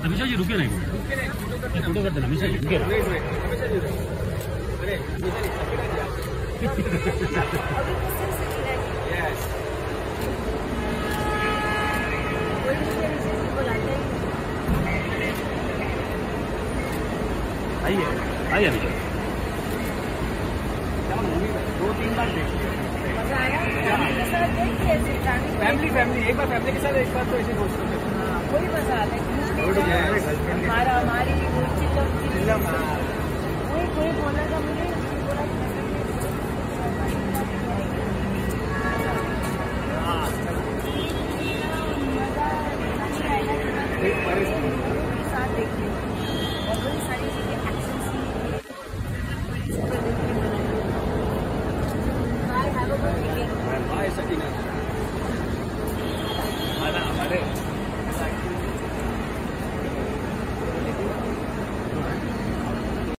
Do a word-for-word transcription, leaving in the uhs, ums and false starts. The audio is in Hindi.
अमिशा जी रुके नहीं, फोटो करते ना अमिशा जी रुके। आइए आइए अमिशा। दो तीन बार फैमिली फैमिली एक बार फैमिली के साथ, एक बार तो ऐसे दोस्तों के साथ। कोई मजा आता है हमारा हमारी कोई कोई बोला था मुझे, बोला साथ देखने और वही सारी चीजें एक्शन